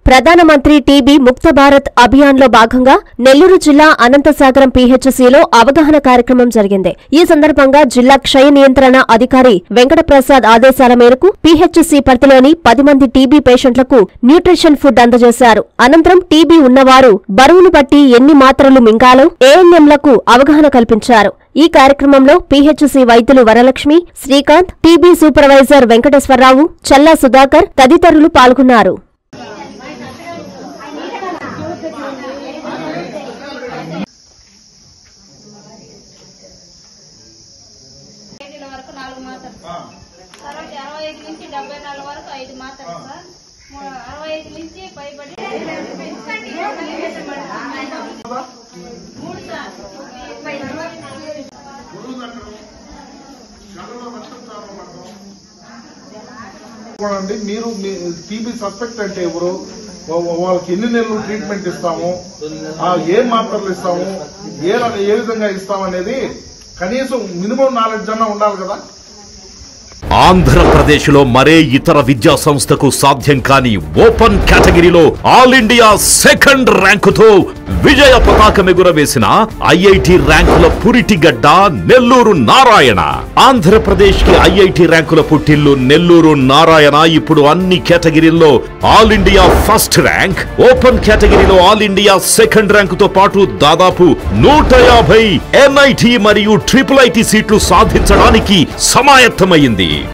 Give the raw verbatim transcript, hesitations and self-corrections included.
ప్రధానమంత్రి టీబీ ముక్త భారత్ అభియాన్లో భాగంగా నెల్లూరు జిల్లా అనంతసాగరం పీహెచ్సీలో అవగాహన కార్యక్రమం జరిగింది. ఈ సందర్భంగా జిల్లా క్షయ నియంత్రణ అధికారి వెంకటప్రసాద్ ఆదేశాల మేరకు పీహెచ్సీ పరిధిలోని పది మంది టీబీ పేషెంట్లకు న్యూట్రిషన్ ఫుడ్ అందజేశారు. అనంతరం టీబీ ఉన్నవారు బరువును బట్టి ఎన్ని మాత్రలు మింగాలో ఏఎన్ఎంలకు అవగాహన కల్పించారు. ఈ కార్యక్రమంలో పీహెచ్సీ వైద్యులు వరలక్ష్మి, శ్రీకాంత్, టీబీ సూపర్వైజర్ వెంకటేశ్వరరావు, చల్లా సుధాకర్ తదితరులు పాల్గొన్నారు. అరవై ఐదు నుంచి డెబ్బై నాలుగు వరకు ఐదు మాత్రలు సార్. అరవై ఐదు నుంచి పైబడి మూడు సార్. మీరు టీబీ సస్పెక్ట్ అంటే ఎవరు, వాళ్ళకి ఎన్ని నెలలు ట్రీట్మెంట్ ఇస్తాము, ఏ మాత్రలు ఇస్తాము, ఏ ఏ విధంగా ఇస్తాము అనేది కనీసం మినిమం నాలెడ్జ్ అన్నా ఉండాలి కదా. ఆంధ్రప్రదేశ్లో మరే ఇతర విద్యా సంస్థకు సాధ్యం కాని ఓపెన్ కేటగిరీలో ఆల్ ఇండియా సెకండ్ ర్యాంకుతో విజయ పతాకం ఎగురవేసిన ఐఐటి ర్యాంకుల పురిటిగడ్డ నెల్లూరు నారాయణ. ఆంధ్రప్రదేశ్ కి ఐఐటి ర్యాంకుల పుట్టిల్లు నెల్లూరు నారాయణ ఇప్పుడు అన్ని కేటగిరీల్లో all India first rank, open కేటగిరీలో ఆల్ ఇండియా సెకండ్ ర్యాంకుతో పాటు దాదాపు నూట యాభై ఎన్ఐటి మరియు ట్రిపుల్ ఐటి సీట్లు సాధించడానికి సమాయత్తమైంది.